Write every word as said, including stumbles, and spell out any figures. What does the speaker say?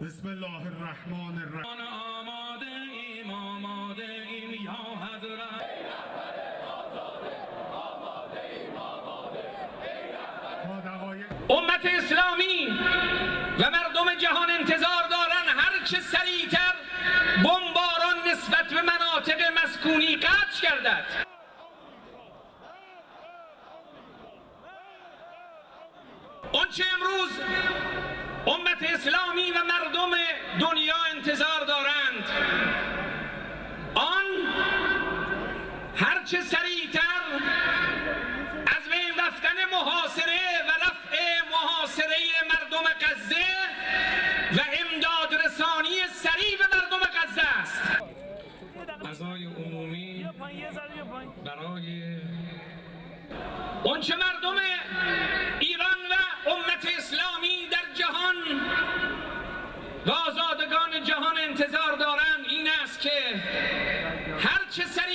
بسم الله الرحمن الرحیم. آماده ایم آماده ایم یا حضرت. امت اسلامی و مردم جهان انتظار دارن هر چه سریعتر بمباران نسبت به مناطق مسکونی قطع گردد. آنچه امروز امت اسلامی و مردم دنیا انتظار دارند آن هرچه سریعتر از بین رفتن محاصره و رفع محاصره مردم غزه و امداد رسانی سریع به مردم غزه است. فضای عمومی برای آنچه مردم ایران و امت اسلامی در جهان و آزادگان جهان انتظار دارند این است که هرچه سریع